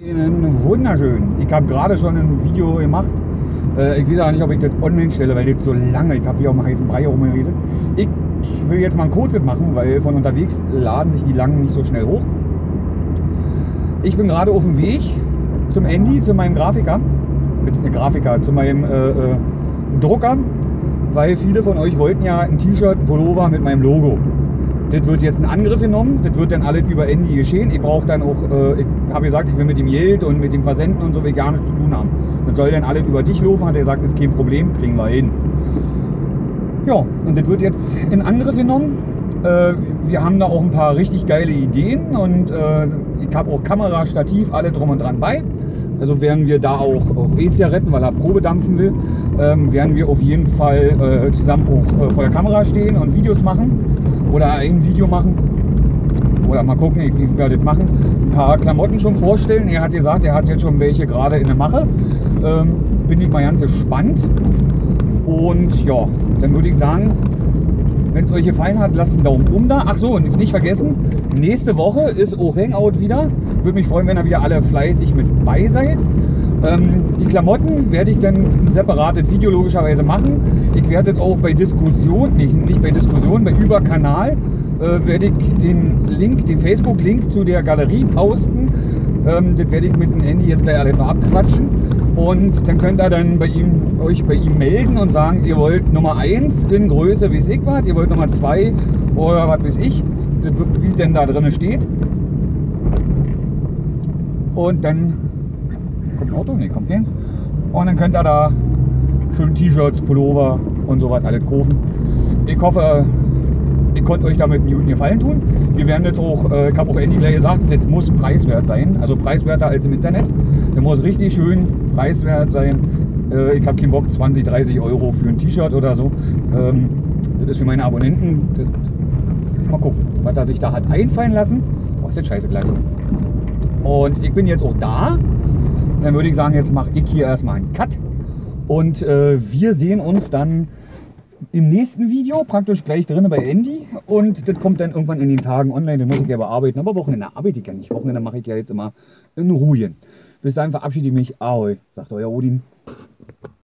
Wunderschön. Ich habe gerade schon ein Video gemacht. Ich weiß auch nicht, ob ich das online stelle, weil das so lange, ich habe hier auch mal heißen Brei herumgeredet. Ich will jetzt mal ein kurzes machen, weil von unterwegs laden sich die langen nicht so schnell hoch. Ich bin gerade auf dem Weg zum Andy, zu meinem Grafiker, zu meinem Drucker, weil viele von euch wollten ja ein T-Shirt, ein Pullover mit meinem Logo. Das wird jetzt in Angriff genommen, das wird dann alles über Andy geschehen. Ich brauche dann auch, ich habe gesagt, ich will mit dem Geld und mit dem Versenden und so will gar nichts zu tun haben. Das soll dann alles über dich laufen, hat er gesagt, ist kein Problem, kriegen wir hin. Ja, und das wird jetzt in Angriff genommen. Wir haben da auch ein paar richtig geile Ideen und ich habe auch Kamera, Stativ, alle drum und dran bei. Also werden wir da auch E-Zigaretten, weil er Probe dampfen will, werden wir auf jeden Fall zusammen auch vor der Kamera stehen und Videos machen. Oder ein Video machen. Oder mal gucken, wie wir das machen. Ein paar Klamotten schon vorstellen. Er hat gesagt, er hat jetzt schon welche gerade in der Mache. Bin ich mal ganz gespannt. Und ja, dann würde ich sagen, wenn es euch gefallen hat, lasst einen Daumen oben da. Ach so, und nicht vergessen, nächste Woche ist auch Hangout wieder. Würde mich freuen, wenn ihr wieder alle fleißig mit bei seid. Die Klamotten werde ich dann ein separates Video logischerweise machen. Ich werde das auch bei Diskussion, nicht bei Diskussion, bei Überkanal werde ich den Link, den Facebook-Link zu der Galerie posten. Das werde ich mit dem Andy jetzt gleich alle noch abquatschen. Und dann könnt ihr dann euch bei ihm melden und sagen, ihr wollt Nummer 1 in Größe, wie es ich war, ihr wollt Nummer 2 oder was weiß ich, wie denn da drin steht. Und dann kommt ein Auto? Ne, kommt keins. Und dann könnt ihr da schön T-Shirts, Pullover und so was alles kaufen. Ich hoffe, ich konnte euch damit einen guten Gefallen tun. Wir werden das auch, ich habe auch Andy gleich gesagt, das muss preiswert sein. Also preiswerter als im Internet. Das muss richtig schön preiswert sein. Ich habe keinen Bock, 20, 30 Euro für ein T-Shirt oder so. Das ist für meine Abonnenten. Mal gucken, was er sich da hat einfallen lassen. Oh, ist das scheiße gleich. Und ich bin jetzt auch da. Dann würde ich sagen, jetzt mache ich hier erstmal einen Cut. Und wir sehen uns dann im nächsten Video, praktisch gleich drin bei Andy. Und das kommt dann irgendwann in den Tagen online. Den muss ich ja bearbeiten. Aber Wochenende arbeite ich ja nicht. Wochenende mache ich ja jetzt immer in Ruhe. Bis dahin verabschiede ich mich. Ahoi, sagt euer Odin.